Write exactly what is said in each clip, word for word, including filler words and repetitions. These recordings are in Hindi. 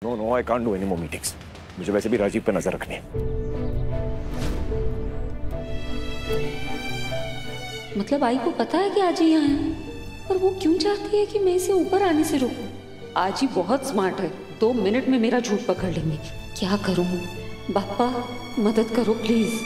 No no I can't do any more meetings. मुझे वैसे भी राजीव पे नजर रखनी है। मतलब आई को पता है कि आज ही यहाँ है, पर वो क्यों चाहती है कि मैं इसे ऊपर आने से रोकूं? आज ही बहुत स्मार्ट है, दो मिनट में मेरा झूठ पकड़ लेंगे। क्या करूं? बापा मदद करो प्लीज।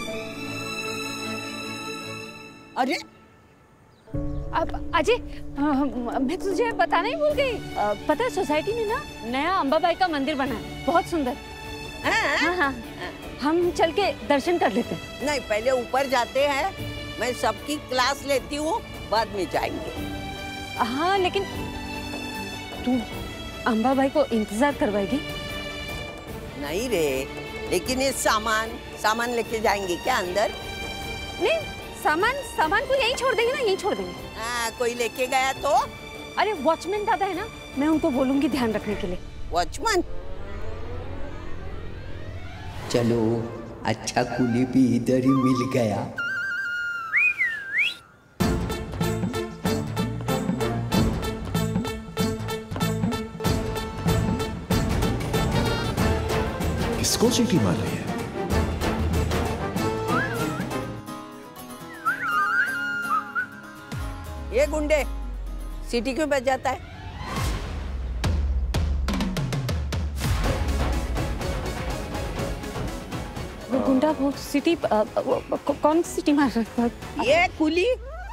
अरे अब अजय, मैं तुझे बताना ही भूल गई। पता है सोसाइटी में ना नया अंबाबाई का मंदिर बना है, बहुत सुंदर। हाँ हाँ हाँ, हम चल के दर्शन कर लेते हैं। नहीं, पहले ऊपर जाते हैं, मैं सबकी क्लास लेती हूँ, बाद में जाएंगे। हाँ लेकिन तू अंबाबाई को इंतजार करवाएगी? नहीं रे, लेकिन ये सामान सामान लेके जाएंगे क्या अंदर? नहीं, सामान सामान को यहीं छोड़ देंगे ना, यहीं छोड़ देंगे। हाँ, कोई लेके गया तो? अरे वॉचमैन दादा है ना, मैं उनको बोलूंगी ध्यान रखने के लिए। वॉचमैन? चलो, अच्छा कुली भी इधर ही मिल गया। किसको सीटी मार रही है? ये गुंडे सीटी क्यों बजाता है? वो गुंडा वो सिटी कौन सिटी मार रहा है? ये कुली।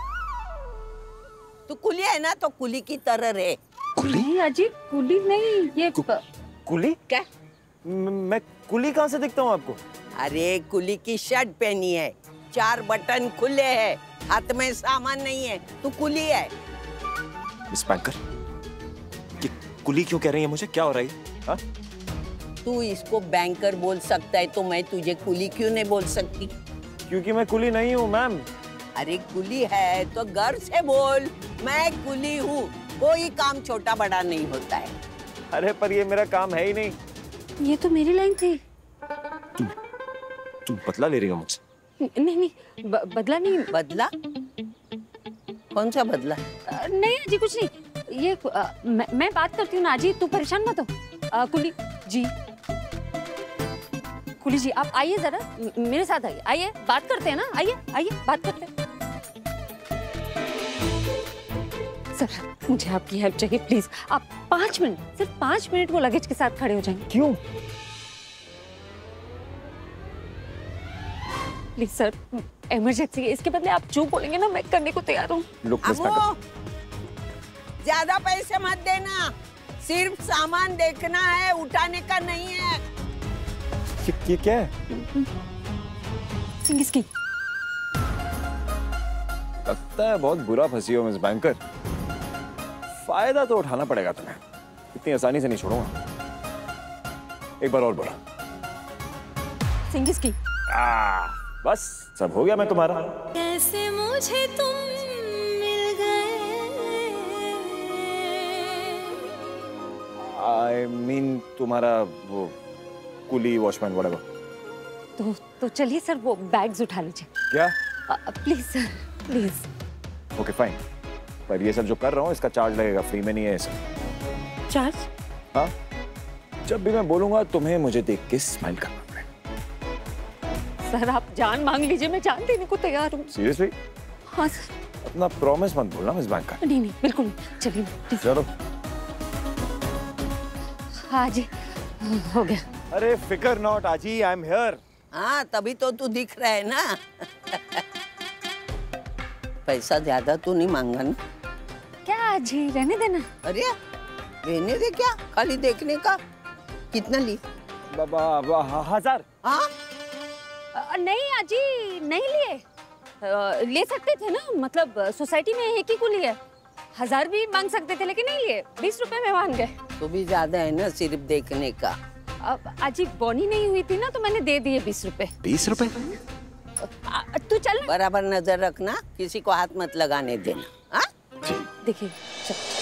तू कुली है ना, तो कुली की तरह रहे। नहीं अजी, कुली नहीं, ये कु, कुली क्या? मैं कुली कहाँ से दिखता हूँ आपको? अरे कुली की शर्ट पहनी है, चार बटन खुले हैं, हाथ में सामान नहीं है, तू कुली है। मिस बैंकर, ये कुली क्यों कह रही है मुझे? क्या हो रहा है? हाँ? तू इसको बैंकर बोल सकता है, तो मैं तुझे कुली क्यों नहीं बोल सकती? क्योंकि मैं कुली नहीं हूँ मैम। अरे कुली है तो गर्व से बोल, मैं कुली हूँ। कोई काम छोटा बड़ा नहीं होता है। अरे पर ये मेरा काम है ही नहीं। ये तो मेरी लाइन थी। तुम तुम बदला ले रही हो मुझसे? नहीं नहीं, ब, बदला नहीं। बदला? कौन सा बदला? नहीं अजी, कुछ नहीं। ये आ, मैं, मैं बात करती हूँ ना अजी, तू परेशान मत हो। आ, कुली जी, कुली जी आप आइए जरा, मेरे साथ आइए। आइए बात करते हैं ना, आइए आइए बात करते हैं। सर मुझे आपकी हेल्प चाहिए प्लीज। आप पाँच मिनट, सिर्फ पाँच मिनट वो लगेज के साथ खड़े हो जाएंगे। क्यों? प्लीज सर, इमरजेंसी है। इसके बदले आप जो बोलेंगे ना मैं करने को तैयार हूँ। ज्यादा पैसे मत देना, सिर्फ सामान देखना है, उठाने का नहीं है। ये, ये क्या है? सिंगिस्की। लगता है बहुत बुरा फंसी हो मिस बैंकर। फायदा तो उठाना पड़ेगा तुम्हें, इतनी आसानी से नहीं छोड़ूंगा। एक बार और बोला। सिंगिस्की। आ, बस सब हो गया मैं तुम्हारा। कैसे मुझे तुम मिल गए। आई मीन तुम्हारा वो कुली, वॉचमैन, व्हाटएवर। तो तो चलिए सर, वो बैग्स उठा लीजिए। क्या? Please sir, please. Okay fine, पर ये सब जो कर रहा हूँ इसका चार्ज लगेगा, फ्री में नहीं है ये सब। चार्ज? हाँ, जब भी मैं बोलूंगा तुम्हें मुझे देख के स्माइल करना पड़ेगा। सर आप जान मांग लीजिए, मैं जान देने को तैयार हूँ। सीरियसली? हाँ सर। अपना प्रॉमिस मत भूलना मिस बैंकर। नहीं नहीं बिल्कुल नहीं, चलिए प्लीज। चलो। हाँ जी, हो गया। अरे फिकर नॉट आजी, आई एम हियर। हाँ तभी तो तू दिख रहा है ना। पैसा ज्यादा तो नहीं मांगा ना? क्या जी, रहने देना। अरे रहने दे, क्या खाली देखने का? कितना ली? बाबा हजार। हाँ नहीं अजी, नहीं लिए। ले सकते थे ना, मतलब सोसाइटी में एक ही को लिए। हजार भी मांग सकते थे लेकिन नहीं लिए, बीस रुपए में मान गए। तो भी ज्यादा है ना सिर्फ देखने का। अब अजी बोनी नहीं हुई थी ना, तो मैंने दे दिए बीस रुपए। बीस रुपए? तू चल ना। बराबर नजर रखना, किसी को हाथ मत लगाने देना। हाँ देखिए।